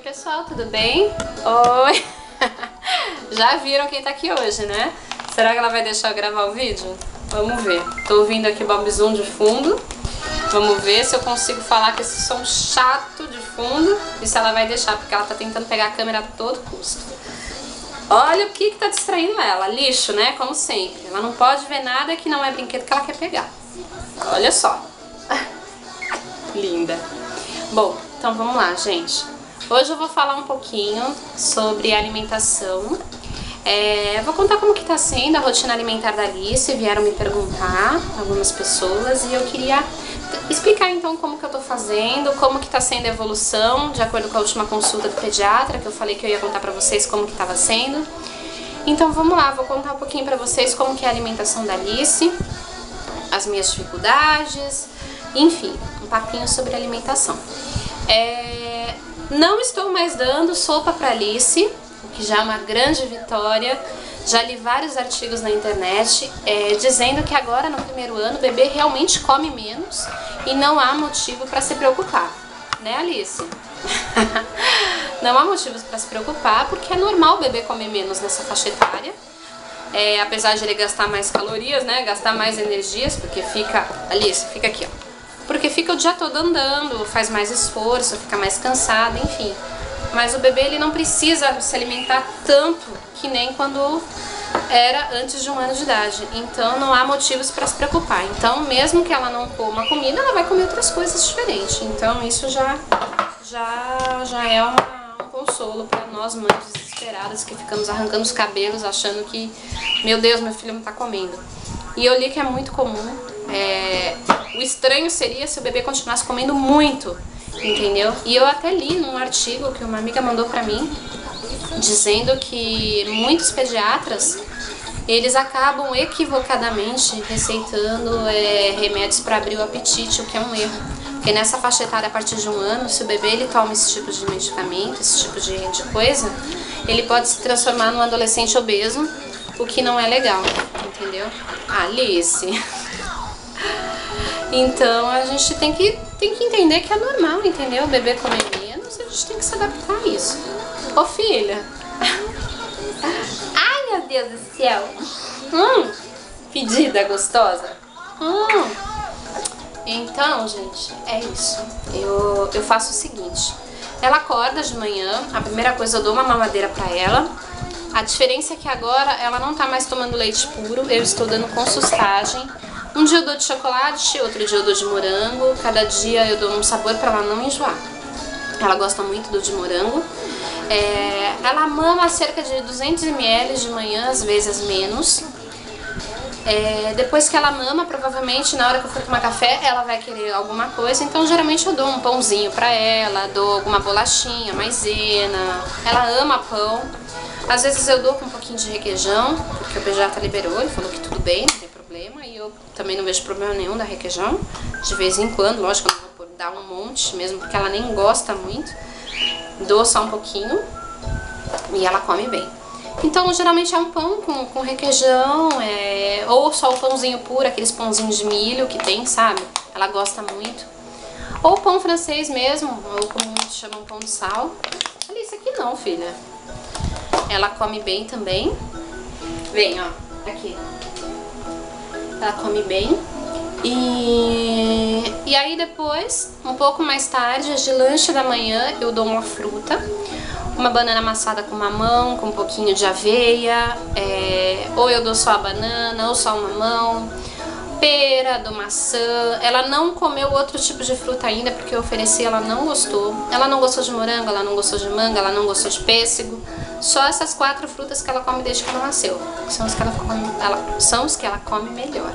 pessoal, tudo bem? Oi! Já viram quem tá aqui hoje, né? Será que ela vai deixar eu gravar o vídeo? Vamos ver. Tô ouvindo aqui Bob Zoom de fundo. Vamos ver se eu consigo falar com esse som chato de fundo e se ela vai deixar, porque ela tá tentando pegar a câmera a todo custo. Olha o que tá distraindo ela. Lixo, né? Como sempre. Ela não pode ver nada que não é brinquedo que ela quer pegar. Olha só. Linda. Bom, então vamos lá, gente. Hoje eu vou falar um pouquinho sobre alimentação. Vou contar como que tá sendo a rotina alimentar da Alice. Vieram me perguntar, algumas pessoas, e eu queria explicar então como que eu tô fazendo, como que tá sendo a evolução, de acordo com a última consulta do pediatra, que eu falei que eu ia contar pra vocês como que tava sendo. Então vamos lá, vou contar um pouquinho pra vocês como que é a alimentação da Alice, as minhas dificuldades, enfim, um papinho sobre alimentação. Não estou mais dando sopa pra Alice, o que já é uma grande vitória. Já li vários artigos na internet dizendo que agora no primeiro ano o bebê realmente come menos e não há motivo para se preocupar, né, Alice? Não há motivos para se preocupar, porque é normal o bebê comer menos nessa faixa etária. Apesar de ele gastar mais calorias, né, gastar mais energias, porque fica... Alice, fica aqui, ó. Porque fica o dia todo andando, faz mais esforço, fica mais cansado, enfim. Mas o bebê ele não precisa se alimentar tanto que nem quando era antes de 1 ano de idade. Então não há motivos para se preocupar. Então mesmo que ela não coma comida, ela vai comer outras coisas diferentes. Então isso já é um consolo para nós mães desesperadas que ficamos arrancando os cabelos achando que, meu Deus, meu filho não está comendo. E eu li que é muito comum. O estranho seria se o bebê continuasse comendo muito, entendeu? E eu até li num artigo que uma amiga mandou pra mim, dizendo que muitos pediatras, eles acabam equivocadamente receitando remédios para abrir o apetite, o que é um erro. Porque nessa faixa etária, a partir de 1 ano, se o bebê ele toma esse tipo de medicamento, esse tipo de coisa, ele pode se transformar num adolescente obeso, o que não é legal, entendeu? Alice... Então a gente tem que entender que é normal, entendeu? O bebê comer menos, a gente tem que se adaptar a isso. Ô filha! Ai, meu Deus do céu! Pedida gostosa! Então, gente, é isso. Eu faço o seguinte. Ela acorda de manhã, a primeira coisa eu dou uma mamadeira pra ela. A diferença é que agora ela não tá mais tomando leite puro, eu estou dando com sustagem. Um dia eu dou de chocolate, outro dia eu dou de morango. Cada dia eu dou um sabor pra ela não enjoar. Ela gosta muito do de morango. Ela mama cerca de 200 ml de manhã, às vezes menos. Depois que ela mama, provavelmente na hora que eu for tomar café, ela vai querer alguma coisa. Então geralmente eu dou um pãozinho pra ela, dou alguma bolachinha, maisena. Ela ama pão. Às vezes eu dou com um pouquinho de requeijão, porque o pediatra liberou, ele falou que tudo bem, não tem problema. E eu também não vejo problema nenhum da requeijão. De vez em quando, lógico, eu não vou dar um monte mesmo, porque ela nem gosta muito. Dou só um pouquinho e ela come bem. Então geralmente é um pão com requeijão, ou só o pãozinho puro, aqueles pãozinhos de milho que tem, sabe? Ela gosta muito. Ou pão francês mesmo, ou como muitos chamam, pão de sal. Olha isso aqui não, filha. Ela come bem também. Vem, ó, aqui. Ela come bem. E aí depois, um pouco mais tarde, de lanche da manhã, eu dou uma fruta. Uma banana amassada com mamão, com um pouquinho de aveia. Ou eu dou só a banana, ou só o mamão. Pera, dou maçã. Ela não comeu outro tipo de fruta ainda, porque eu ofereci, ela não gostou. Ela não gostou de morango, ela não gostou de manga, ela não gostou de pêssego. Só essas 4 frutas que ela come desde que ela nasceu. São os que ela come melhor.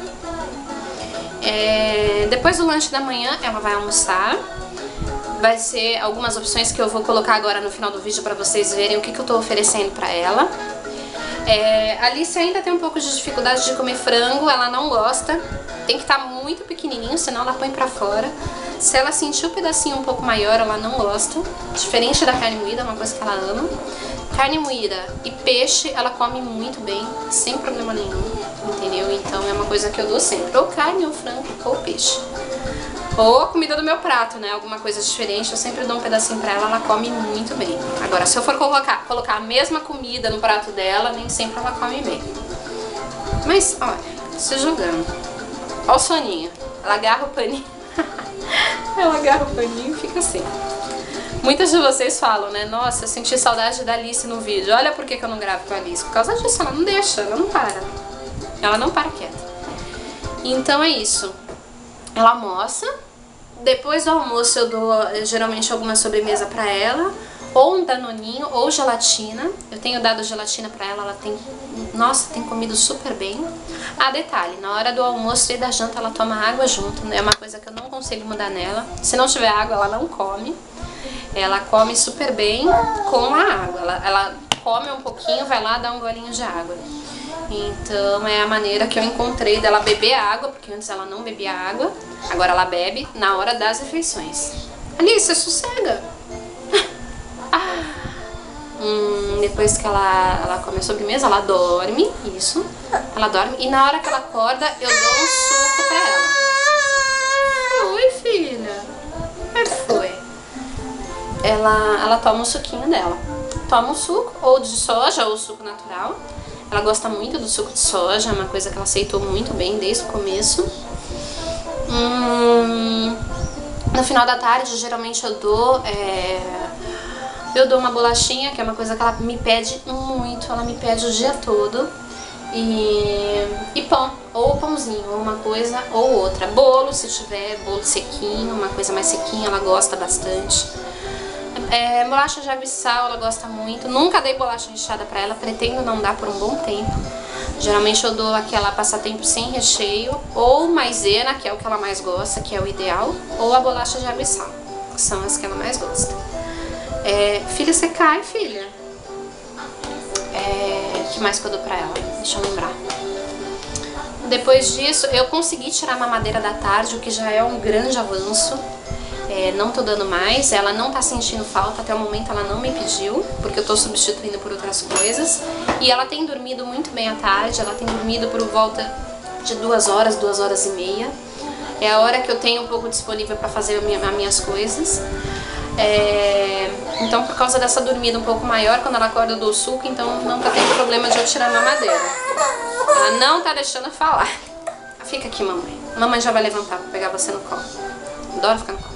Depois do lanche da manhã, ela vai almoçar. Vai ser algumas opções que eu vou colocar agora no final do vídeo pra vocês verem o que eu tô oferecendo pra ela. A Alice ainda tem um pouco de dificuldade de comer frango, ela não gosta. Tem que estar muito pequenininho, senão ela põe pra fora. Se ela sentir o pedacinho um pouco maior, ela não gosta. Diferente da carne moída, é uma coisa que ela ama. Carne moída e peixe, ela come muito bem, sem problema nenhum, entendeu? Então é uma coisa que eu dou sempre, ou carne, ou frango, ou peixe. Ou a comida do meu prato, né? Alguma coisa diferente, eu sempre dou um pedacinho pra ela, ela come muito bem. Agora, se eu for colocar a mesma comida no prato dela, nem sempre ela come bem. Mas, olha, se jogando. Olha o soninho. Ela agarra o paninho. Ela agarra o paninho e fica assim. Muitas de vocês falam, né? Nossa, eu senti saudade da Alice no vídeo. Olha por que eu não gravo com a Alice. Por causa disso, ela não deixa, ela não para. Ela não para quieta. Então é isso. Ela almoça. Depois do almoço eu dou geralmente alguma sobremesa pra ela. Ou um danoninho, ou gelatina. Eu tenho dado gelatina pra ela, ela tem... Nossa, tem comido super bem. Ah, detalhe, na hora do almoço e da janta ela toma água junto. É uma coisa que eu não consigo mudar nela. Se não tiver água, ela não come. Ela come super bem com a água. Ela come um pouquinho, vai lá dar um golinho de água. Então é a maneira que eu encontrei dela beber água, porque antes ela não bebia água. Agora ela bebe na hora das refeições. Alice, sossega! Depois que ela come a sobremesa, ela dorme, isso. Ela dorme e na hora que ela acorda, eu dou um suco pra ela. Oi, filha. Como é que foi? Ela toma o suquinho dela. Toma um suco, ou de soja, ou suco natural. Ela gosta muito do suco de soja, é uma coisa que ela aceitou muito bem desde o começo. No final da tarde, geralmente eu dou uma bolachinha, que é uma coisa que ela me pede muito, ela me pede o dia todo. E pão, ou pãozinho, ou uma coisa ou outra. Bolo, se tiver bolo sequinho, uma coisa mais sequinha, ela gosta bastante. Bolacha de água e sal, ela gosta muito. Nunca dei bolacha recheada pra ela, pretendo não dar por um bom tempo. Geralmente eu dou aquela passatempo sem recheio, ou maisena, que é o que ela mais gosta, que é o ideal, ou a bolacha de água e sal, que são as que ela mais gosta. Filha, você cai, filha. O que mais que eu dou pra ela? Deixa eu lembrar. Depois disso, eu consegui tirar a mamadeira da tarde, o que já é um grande avanço. Não tô dando mais, ela não tá sentindo falta, até o momento ela não me pediu, porque eu tô substituindo por outras coisas. E ela tem dormido muito bem à tarde, ela tem dormido por volta de 2 horas, 2 horas e meia. É a hora que eu tenho um pouco disponível pra fazer as minhas coisas. Então, por causa dessa dormida um pouco maior, quando ela acorda eu dou suco, então não tá tendo problema de eu tirar a mamadeira. Ela não tá deixando eu falar. Fica aqui, mamãe. Mamãe já vai levantar pra pegar você no colo. Adoro ficar no colo.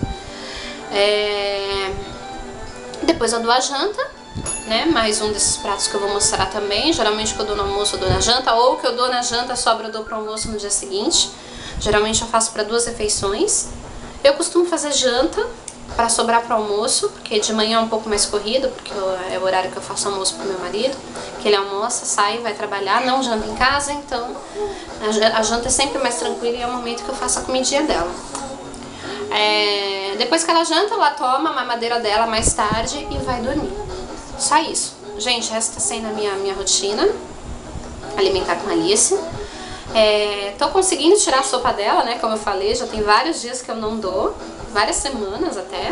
Depois eu dou a janta, né? Mais um desses pratos que eu vou mostrar também. Geralmente que eu dou no almoço eu dou na janta, ou que eu dou na janta, sobra eu dou pro almoço no dia seguinte. Geralmente eu faço para 2 refeições. Eu costumo fazer janta para sobrar pro almoço, porque de manhã é um pouco mais corrido, porque é o horário que eu faço almoço pro meu marido, que ele almoça, sai, vai trabalhar, não janta em casa, então a janta é sempre mais tranquila e é o momento que eu faço a comidinha dela. Depois que ela janta, ela toma a mamadeira dela mais tarde e vai dormir. Só isso. Gente, essa tá sendo a minha rotina alimentar com a Alice. Tô conseguindo tirar a sopa dela, né? Como eu falei, já tem vários dias que eu não dou, várias semanas até.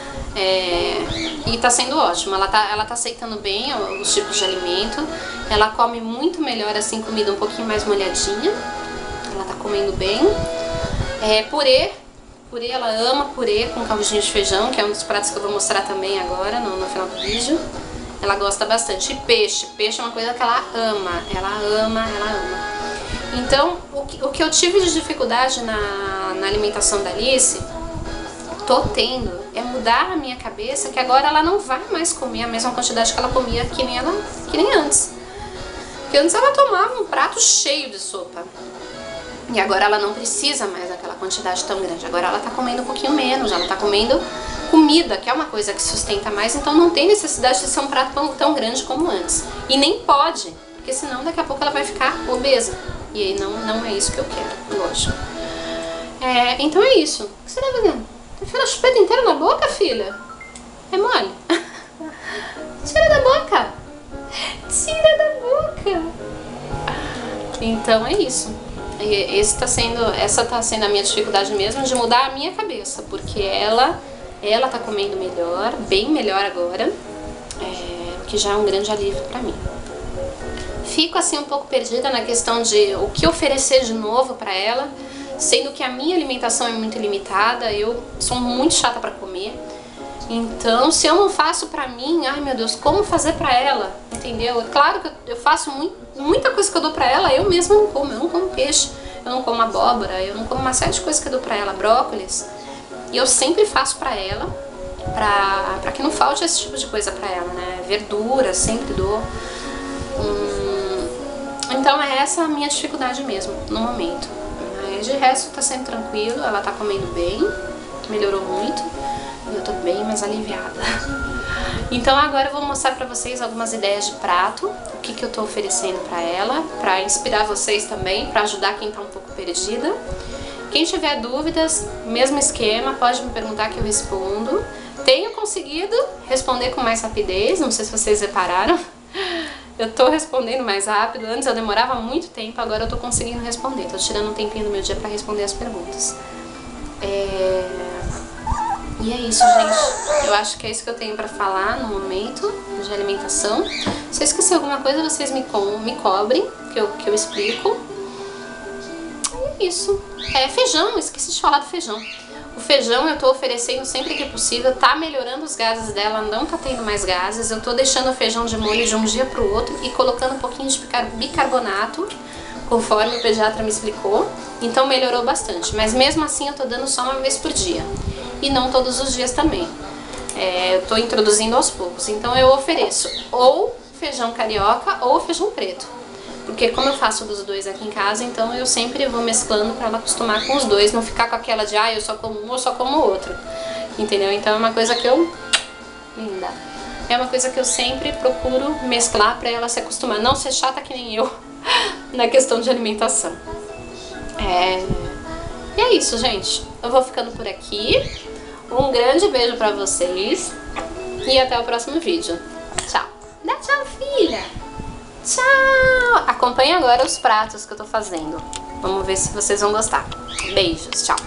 E tá sendo ótimo. Ela tá aceitando bem os tipos de alimento. Ela come muito melhor assim, comida um pouquinho mais molhadinha. Ela tá comendo bem. Purê, ela ama purê com caldinho de feijão, que é um dos pratos que eu vou mostrar também agora no final do vídeo. Ela gosta bastante. E peixe é uma coisa que ela ama. Ela ama. Então, o que eu tive de dificuldade na alimentação da Alice, tô tendo, é mudar a minha cabeça, que agora ela não vai mais comer a mesma quantidade que ela comia que nem antes. Porque antes ela tomava um prato cheio de sopa. E agora ela não precisa mais daquela quantidade tão grande. Agora ela tá comendo um pouquinho menos, ela tá comendo comida, que é uma coisa que sustenta mais, então não tem necessidade de ser um prato tão grande como antes. E nem pode, porque senão daqui a pouco ela vai ficar obesa. E aí não é isso que eu quero, lógico. Então é isso. O que você tá fazendo? Tá enfiando a chupeta inteira na boca, filha? É mole? Tira da boca! Tira da boca! Então é isso. Essa tá sendo a minha dificuldade mesmo, de mudar a minha cabeça, porque ela tá comendo melhor, bem melhor agora, que já é um grande alívio pra mim. Fico assim um pouco perdida na questão de o que oferecer de novo pra ela, sendo que a minha alimentação é muito limitada, eu sou muito chata pra comer. Então, se eu não faço pra mim, ai meu Deus, como fazer pra ela, entendeu? Claro que eu faço muita coisa que eu dou pra ela, eu mesma não como. Eu não como peixe, eu não como abóbora, eu não como uma série de coisas que eu dou pra ela, brócolis. E eu sempre faço pra ela, pra que não falte esse tipo de coisa pra ela, né? Verdura, sempre dou. Então é essa a minha dificuldade mesmo, no momento. Mas de resto tá sendo tranquilo, ela tá comendo bem, melhorou muito. Eu tô bem mais aliviada. Então agora eu vou mostrar pra vocês algumas ideias de prato, o que eu tô oferecendo pra ela, pra inspirar vocês também, pra ajudar quem tá um pouco perdida. Quem tiver dúvidas, mesmo esquema, pode me perguntar que eu respondo. Tenho conseguido responder com mais rapidez, não sei se vocês repararam. Eu tô respondendo mais rápido, antes eu demorava muito tempo, agora eu tô conseguindo responder. Tô tirando um tempinho do meu dia pra responder as perguntas. E é isso, gente. Eu acho que é isso que eu tenho pra falar no momento de alimentação. Se eu esquecer alguma coisa, vocês me cobrem, que eu explico. E é isso. Feijão, esqueci de falar do feijão. O feijão eu tô oferecendo sempre que possível, tá melhorando os gases dela, não tá tendo mais gases. Eu tô deixando o feijão de molho de um dia pro outro e colocando um pouquinho de bicarbonato, conforme o pediatra me explicou. Então melhorou bastante, mas mesmo assim eu tô dando só uma vez por dia. E não todos os dias também. Eu tô introduzindo aos poucos. Então eu ofereço ou feijão carioca ou feijão preto. Porque como eu faço dos dois aqui em casa, então eu sempre vou mesclando pra ela acostumar com os dois. Não ficar com aquela de, eu só como um ou só como o outro. Entendeu? Então é uma coisa que eu... Linda. É uma coisa que eu sempre procuro mesclar pra ela se acostumar. Não ser chata que nem eu na questão de alimentação. E é isso, gente. Eu vou ficando por aqui. Um grande beijo pra vocês. E até o próximo vídeo. Tchau. Dá tchau, filha. Tchau. Acompanhe agora os pratos que eu tô fazendo. Vamos ver se vocês vão gostar. Beijos. Tchau.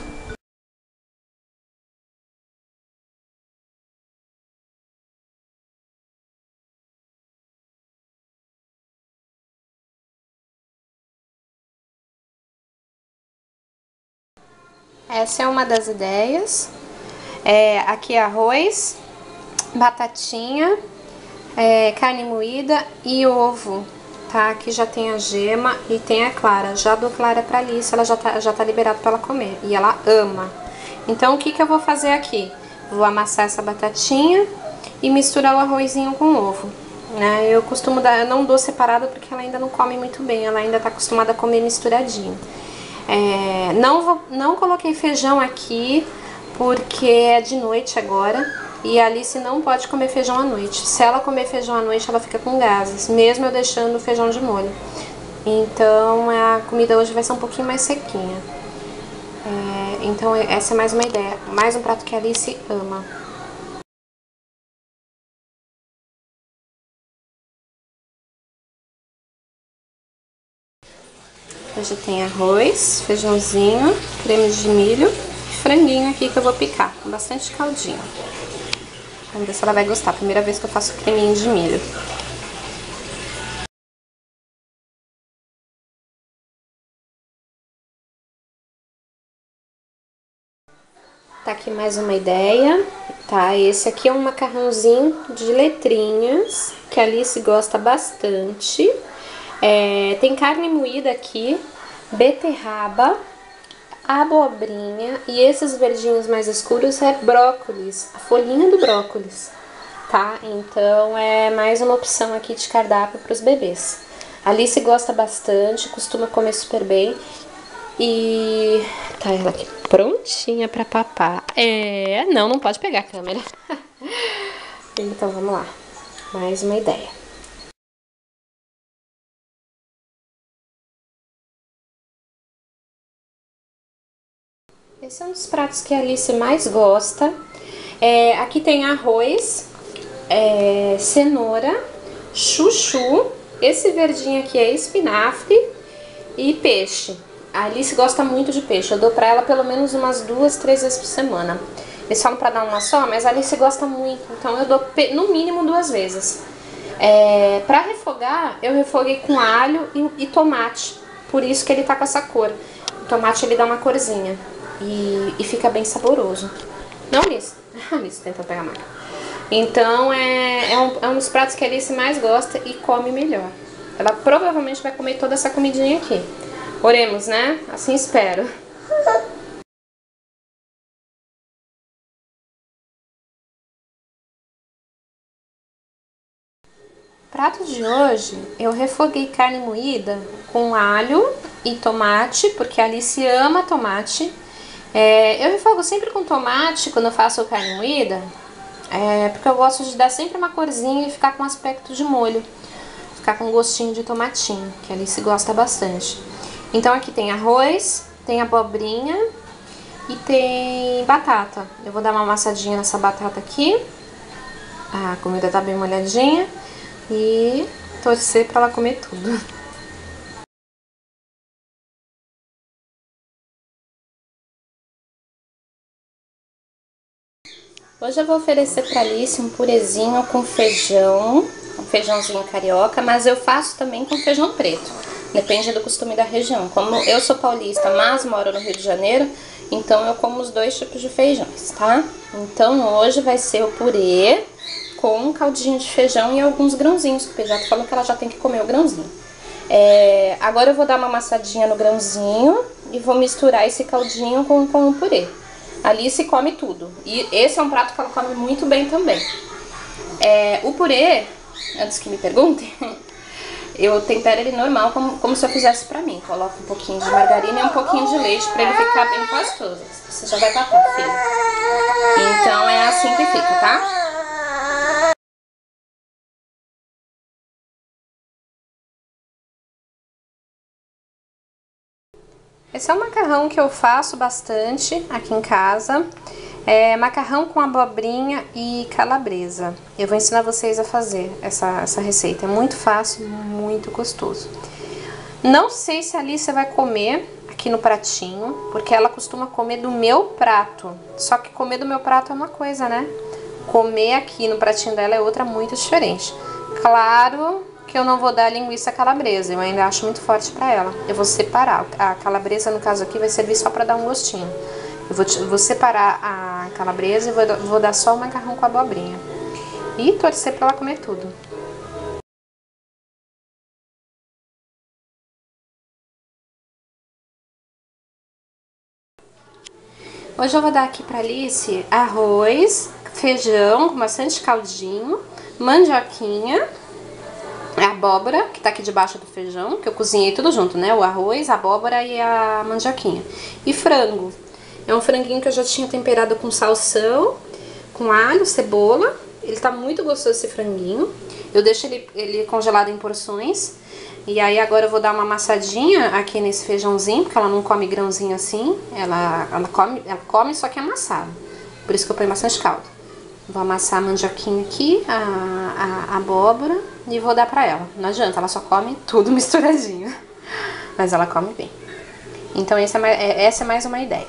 Essa é uma das ideias. Aqui arroz, batatinha, carne moída e ovo, tá? Aqui já tem a gema e tem a clara. Já dou clara pra Alice, ela já tá liberada pra ela comer. E ela ama. Então o que eu vou fazer aqui? Vou amassar essa batatinha e misturar o arrozinho com o ovo, né? Eu costumo dar, eu não dou separado porque ela ainda não come muito bem. Ela ainda tá acostumada a comer misturadinho. Não coloquei feijão aqui porque é de noite agora e a Alice não pode comer feijão à noite. Se ela comer feijão à noite, ela fica com gases, mesmo eu deixando o feijão de molho. Então a comida hoje vai ser um pouquinho mais sequinha. Então essa é mais uma ideia, mais um prato que a Alice ama. Hoje tem arroz, feijãozinho, creme de milho e franguinho aqui que eu vou picar, com bastante caldinho. Vamos ver se ela vai gostar, primeira vez que eu faço creminho de milho. Tá aqui mais uma ideia, tá? Esse aqui é um macarrãozinho de letrinhas, que a Alice gosta bastante. Tem carne moída aqui, beterraba, abobrinha e esses verdinhos mais escuros é brócolis, a folhinha do brócolis, tá? Então é mais uma opção aqui de cardápio para os bebês. A Alice gosta bastante, costuma comer super bem e tá ela aqui prontinha para papar. Não pode pegar a câmera. Então vamos lá, mais uma ideia. Esse é um dos pratos que a Alice mais gosta. Aqui tem arroz, cenoura, chuchu, esse verdinho aqui é espinafre e peixe. A Alice gosta muito de peixe, eu dou pra ela pelo menos umas 2, 3 vezes por semana. Eles falam pra dar uma só, mas a Alice gosta muito, então eu dou no mínimo 2 vezes. Pra refogar, eu refoguei com alho e tomate, por isso que ele tá com essa cor. tomate ele dá uma corzinha e fica bem saboroso. Não, Alice? Alice tenta pegar a marca. Então é um dos pratos que a Alice mais gosta e come melhor. Ela provavelmente vai comer toda essa comidinha aqui. Oremos, né? Assim espero. Prato de hoje, eu refoguei carne moída com alho e tomate, porque a Alice ama tomate. Eu refogo sempre com tomate quando eu faço carne moída, porque eu gosto de dar sempre uma corzinha e ficar com aspecto de molho. Ficar com gostinho de tomatinho, que a Alice gosta bastante. Então aqui tem arroz, tem abobrinha e tem batata. Eu vou dar uma amassadinha nessa batata aqui. A comida tá bem molhadinha. E torcer pra ela comer tudo. Hoje eu vou oferecer pra Alice um purezinho com feijão, um feijãozinho carioca, mas eu faço também com feijão preto. Depende do costume da região. Como eu sou paulista, mas moro no Rio de Janeiro, então eu como os dois tipos de feijões, tá? Então hoje vai ser o purê com um caldinho de feijão e alguns grãozinhos, porque já falou que ela já tem que comer o grãozinho. Agora eu vou dar uma amassadinha no grãozinho e vou misturar esse caldinho com o purê. A Alice come tudo, e esse é um prato que ela come muito bem também. O purê, antes que me perguntem, eu tempero ele normal, como se eu fizesse pra mim. Coloco um pouquinho de margarina e um pouquinho de leite pra ele ficar bem pastoso. Você já vai papar, filha. Então é assim que fica, tá? Esse é um macarrão que eu faço bastante aqui em casa. É macarrão com abobrinha e calabresa. Eu vou ensinar vocês a fazer essa receita. É muito fácil, muito gostoso. Não sei se a Alice vai comer aqui no pratinho, porque ela costuma comer do meu prato. Só que comer do meu prato é uma coisa, né? Comer aqui no pratinho dela é outra muito diferente. Claro que eu não vou dar linguiça calabresa, eu ainda acho muito forte pra ela. Eu vou separar. A calabresa, no caso aqui, vai servir só pra dar um gostinho. Eu vou separar a calabresa e vou dar só o macarrão com a abobrinha. E torcer pra ela comer tudo. Hoje eu vou dar aqui pra Alice arroz, feijão com bastante caldinho, mandioquinha, a abóbora, que tá aqui debaixo do feijão, que eu cozinhei tudo junto, né? O arroz, a abóbora e a mandioquinha. E frango. É um franguinho que eu já tinha temperado com salsão, com alho, cebola. Ele tá muito gostoso esse franguinho. Eu deixo ele congelado em porções. E aí agora eu vou dar uma amassadinha aqui nesse feijãozinho, porque ela não come grãozinho assim. Ela come só que amassado. Por isso que eu ponho bastante caldo. Vou amassar a mandioquinha aqui, a abóbora, e vou dar pra ela. Não adianta, ela só come tudo misturadinho. Mas ela come bem. Então essa é mais uma ideia.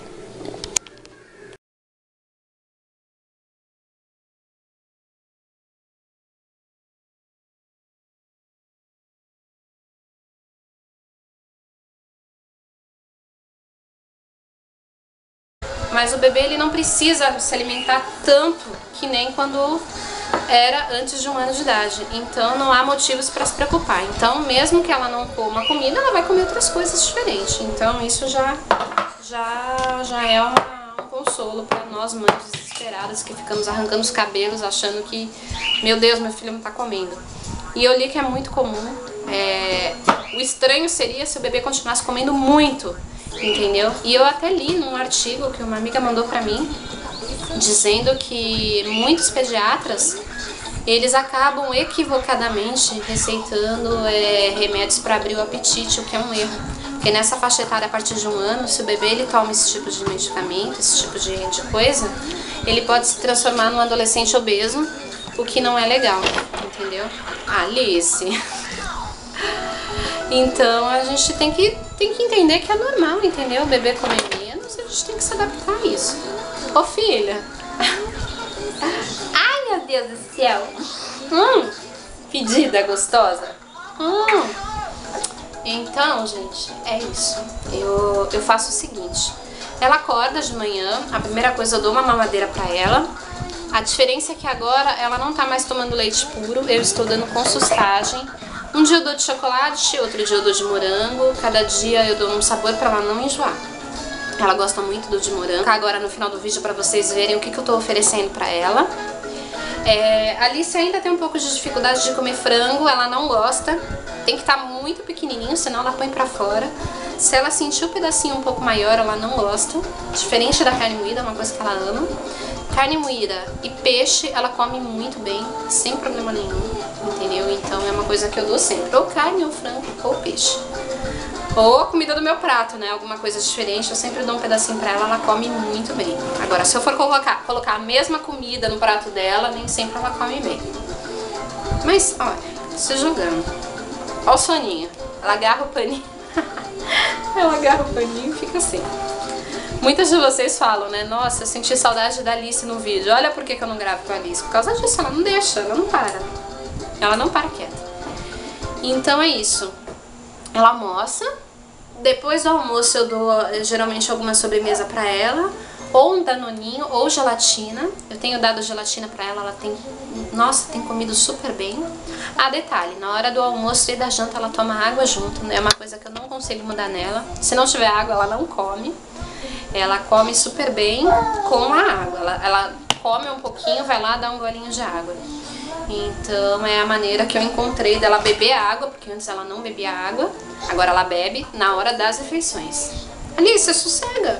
Mas o bebê ele não precisa se alimentar tanto que nem quando era antes de 1 ano de idade. Então não há motivos para se preocupar. Então mesmo que ela não coma comida, ela vai comer outras coisas diferentes. Então isso já é um consolo para nós mães desesperadas que ficamos arrancando os cabelos achando que, meu Deus, meu filho não tá comendo. E eu li que é muito comum. O estranho seria se o bebê continuasse comendo muito. Entendeu? E eu até li num artigo que uma amiga mandou pra mim, dizendo que muitos pediatras, eles acabam equivocadamente receitando remédios para abrir o apetite, o que é um erro. Porque nessa faixa etária, a partir de 1 ano, se o bebê ele toma esse tipo de medicamento, esse tipo de coisa, ele pode se transformar num adolescente obeso, o que não é legal, entendeu? Alice... Então a gente tem que entender que é normal, entendeu? O bebê comer menos, a gente tem que se adaptar a isso. Ô filha! Ai meu Deus do céu! Pedida gostosa! Então, gente, é isso. Eu faço o seguinte. Ela acorda de manhã, a primeira coisa eu dou uma mamadeira pra ela. A diferença é que agora ela não tá mais tomando leite puro, eu estou dando com sustagem. Um dia eu dou de chocolate, outro dia eu dou de morango. Cada dia eu dou um sabor pra ela não enjoar. Ela gosta muito do de morango. Agora no final do vídeo pra vocês verem o que eu tô oferecendo pra ela. A Alice ainda tem um pouco de dificuldade de comer frango, ela não gosta. Tem que estar muito pequenininho, senão ela põe pra fora. Se ela sentir o pedacinho um pouco maior, ela não gosta. Diferente da carne moída, é uma coisa que ela ama. Carne moída e peixe, ela come muito bem, sem problema nenhum, entendeu? Então é uma coisa que eu dou sempre, ou carne, ou frango, ou peixe. Ou a comida do meu prato, né? Alguma coisa diferente, eu sempre dou um pedacinho pra ela come muito bem. Agora, se eu for colocar a mesma comida no prato dela, nem sempre ela come bem. Mas, olha, se julgando. Olha o soninho. Ela agarra o paninho. Ela agarra o paninho e fica assim. Muitas de vocês falam, né? Nossa, eu senti saudade da Alice no vídeo. Olha por que eu não gravo com a Alice. Por causa disso, ela não deixa, ela não para. Ela não para quieta. Então é isso. Ela almoça. Depois do almoço eu dou geralmente alguma sobremesa pra ela. Ou um danoninho, ou gelatina. Eu tenho dado gelatina pra ela, ela tem... Nossa, tem comido super bem. Ah, detalhe, na hora do almoço e da janta ela toma água junto. É uma coisa que eu não consigo mudar nela. Se não tiver água, ela não come. Ela come super bem com a água. Ela come um pouquinho, vai lá dar um golinho de água. Então é a maneira que eu encontrei dela beber água, porque antes ela não bebia água. Agora ela bebe na hora das refeições. Alice, sossega!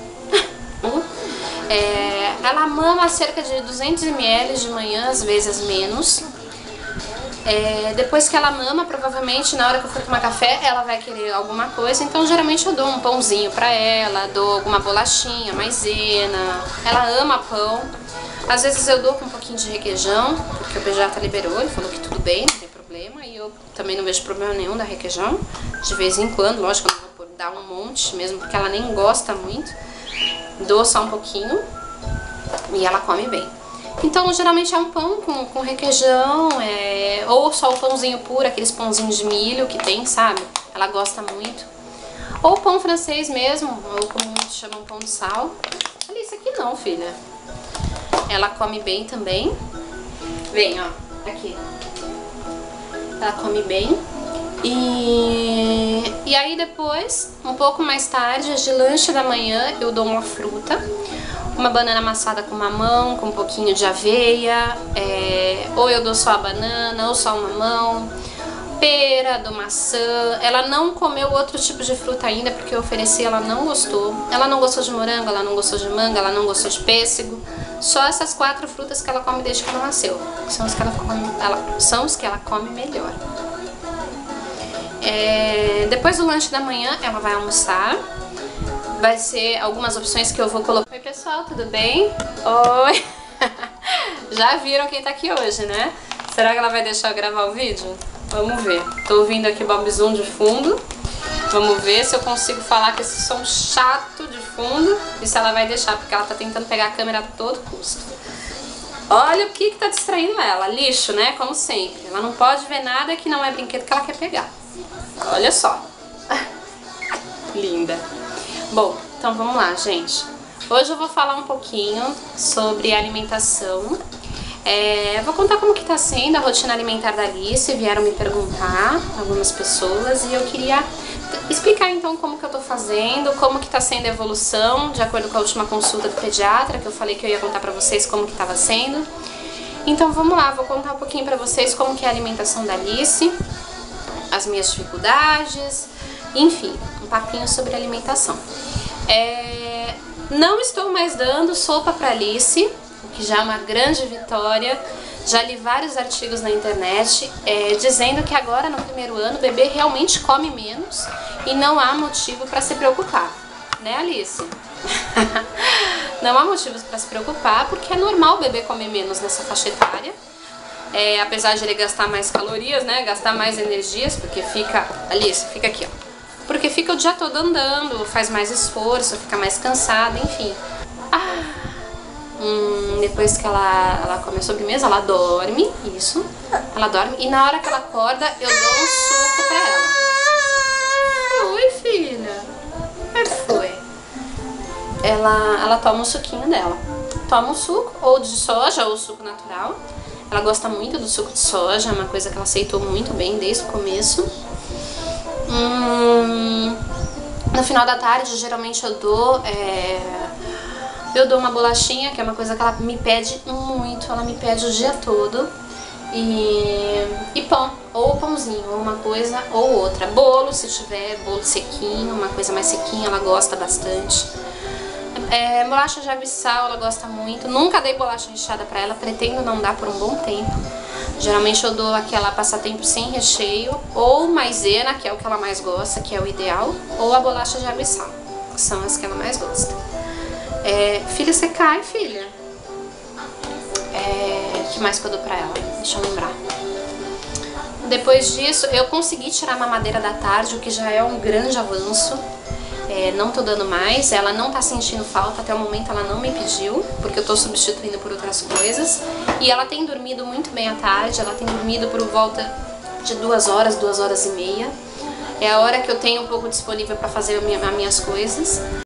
Ela mama cerca de 200 ml de manhã, às vezes menos. Depois que ela mama, provavelmente na hora que eu for tomar café, ela vai querer alguma coisa. Então geralmente eu dou um pãozinho pra ela, dou alguma bolachinha, maisena. Ela ama pão. Às vezes eu dou com um pouquinho de requeijão, porque o pediatra liberou, ele falou que tudo bem, não tem problema. E eu também não vejo problema nenhum da requeijão. De vez em quando, lógico, eu não vou dar um monte mesmo, porque ela nem gosta muito. Dou só um pouquinho e ela come bem. Então geralmente é um pão com requeijão, ou só o pãozinho puro, aqueles pãozinhos de milho que tem, sabe? Ela gosta muito. Ou pão francês mesmo, ou como muitos chamam, pão de sal. Olha isso aqui não, filha. Ela come bem também. Vem, ó, aqui. Ela come bem. E aí depois, um pouco mais tarde, de lanche da manhã, eu dou uma fruta. Uma banana amassada com mamão, com um pouquinho de aveia, ou eu dou só a banana, ou só o mamão, pera, dou maçã. Ela não comeu outro tipo de fruta ainda, porque eu ofereci, ela não gostou. Ela não gostou de morango, ela não gostou de manga, ela não gostou de pêssego. Só essas 4 frutas que ela come desde que ela nasceu, que são os que ela come melhor. Depois do lanche da manhã, ela vai almoçar. Vai ser algumas opções que eu vou colocar. Oi pessoal, tudo bem? Oi! Já viram quem tá aqui hoje, né? Será que ela vai deixar eu gravar o vídeo? Vamos ver. Tô ouvindo aqui Bob Zoom de fundo. Vamos ver se eu consigo falar com esse som chato de fundo e se ela vai deixar, porque ela tá tentando pegar a câmera a todo custo. Olha o que tá distraindo ela. Lixo, né? Como sempre. Ela não pode ver nada que não é brinquedo que ela quer pegar. Olha só. Linda. Bom, então vamos lá, gente. Hoje eu vou falar um pouquinho sobre alimentação. Vou contar como que tá sendo a rotina alimentar da Alice. Vieram me perguntar, algumas pessoas, e eu queria explicar então como que eu tô fazendo, como que tá sendo a evolução, de acordo com a última consulta do pediatra, que eu falei que eu ia contar pra vocês como que tava sendo. Então vamos lá, vou contar um pouquinho pra vocês como que é a alimentação da Alice, as minhas dificuldades, enfim, um papinho sobre alimentação. Não estou mais dando sopa pra Alice, o que já é uma grande vitória. Já li vários artigos na internet dizendo que agora no primeiro ano o bebê realmente come menos e não há motivo para se preocupar, né, Alice? Não há motivos para se preocupar, porque é normal o bebê comer menos nessa faixa etária. Apesar de ele gastar mais calorias, né, gastar mais energias, porque fica... Alice, fica aqui, ó. Porque fica o dia todo andando, faz mais esforço, fica mais cansada, enfim. Depois que ela come a sobremesa, ela dorme, isso. Ela dorme, e na hora que ela acorda, eu dou um suco pra ela. ela toma o suquinho dela. Toma um suco, ou de soja, ou suco natural. Ela gosta muito do suco de soja, é uma coisa que ela aceitou muito bem desde o começo. No final da tarde, geralmente eu dou uma bolachinha, que é uma coisa que ela me pede muito, ela me pede o dia todo. E pão, ou pãozinho, ou uma coisa ou outra. Bolo, se tiver bolo sequinho, uma coisa mais sequinha, ela gosta bastante. Bolacha de água e sal, ela gosta muito. Nunca dei bolacha recheada pra ela, pretendo não dar por um bom tempo. Geralmente eu dou aquela passatempo sem recheio, ou maisena, que é o que ela mais gosta, que é o ideal, ou a bolacha de água e sal, que são as que ela mais gosta. Filha, você cai, filha? O que mais que eu dou pra ela? Deixa eu lembrar. Depois disso, eu consegui tirar a mamadeira da tarde, o que já é um grande avanço. Não tô dando mais, ela não tá sentindo falta, até o momento ela não me pediu, porque eu tô substituindo por outras coisas. E ela tem dormido muito bem à tarde, ela tem dormido por volta de 2 horas, 2 horas e meia. É a hora que eu tenho um pouco disponível pra fazer as minhas coisas.